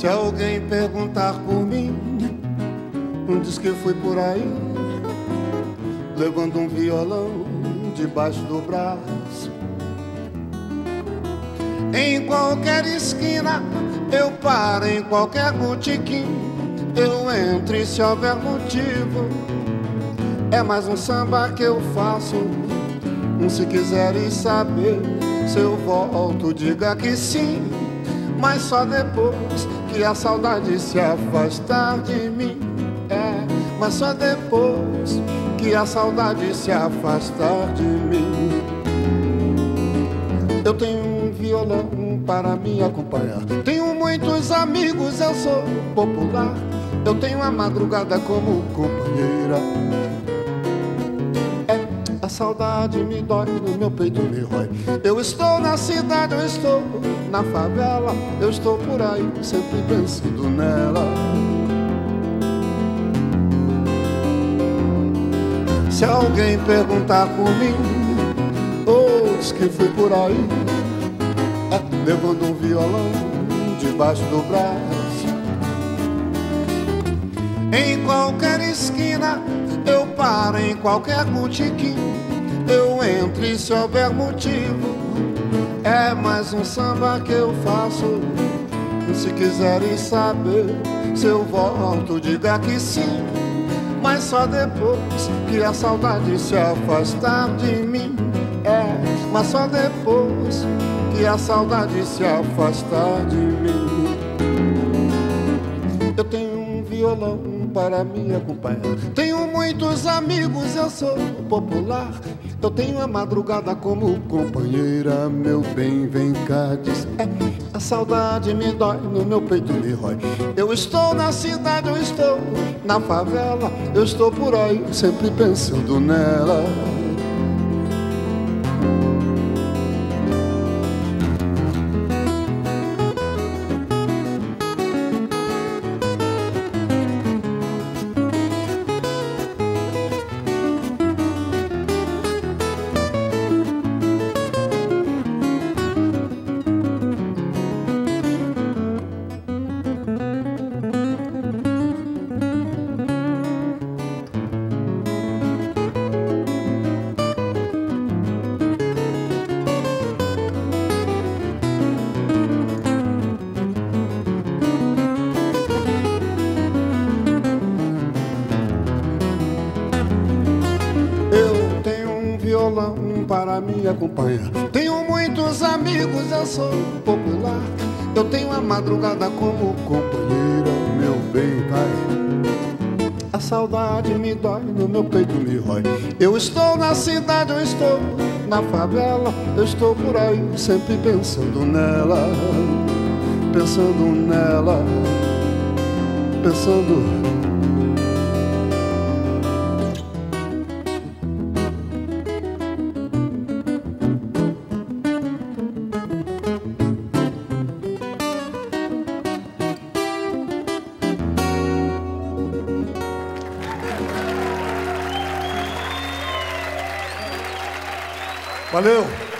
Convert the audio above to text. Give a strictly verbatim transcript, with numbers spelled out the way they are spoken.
Se alguém perguntar por mim, diz que fui por aí, levando um violão debaixo do braço. Em qualquer esquina eu paro, em qualquer botequim eu entro, e se houver motivo é mais um samba que eu faço. Se quiseres saber se eu volto, diga que sim, mas só depois que a saudade se afastar de mim. É, mas só depois que a saudade se afastar de mim. Eu tenho um violão para me acompanhar, tenho muitos amigos, eu sou popular. Eu tenho a madrugada como companheira. É, a saudade me dói, no meu peito me rói. Eu estou na cidade, eu estou na favela, eu estou por aí, sempre pensando nela. Se alguém perguntar por mim, ou diz que fui por aí, é, levando um violão debaixo do braço. Em qualquer esquina eu paro, em qualquer botequim eu entro, e se houver motivo é mais um samba que eu faço. Se quiserem saber se eu volto, diga que sim, mas só depois que a saudade se afastar de mim. É, mas só depois que a saudade se afastar de mim. Eu tenho um violão para me acompanhar, tenho muitos amigos, eu sou popular. Eu tenho a madrugada como companheira. Meu bem, vem cá, diz, é, a saudade me dói, no meu peito me rói. Eu estou na cidade, eu estou na favela, eu estou por aí, sempre pensando nela. Violão para me acompanhar, tenho muitos amigos, eu sou popular. Eu tenho a madrugada como companheira. Meu bem, vai, a saudade me dói, no meu peito me rói. Eu estou na cidade, eu estou na favela, eu estou por aí, sempre pensando nela, pensando nela, pensando. Valeu!